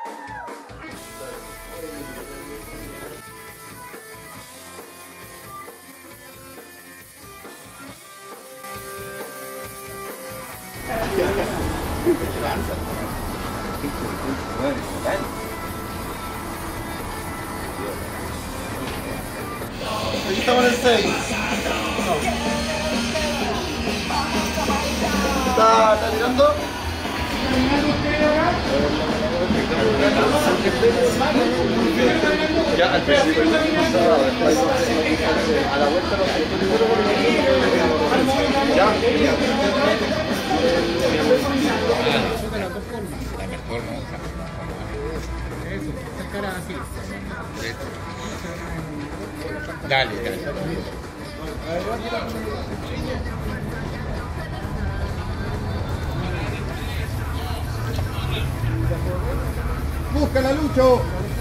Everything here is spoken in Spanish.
Aquí estamos en el 6. ¿Está tirando? Ya, al principio a la vuelta no ya. La mejor, ¿no? Eso, esta cara así. Dale, dale. ¡Búscala, Lucho!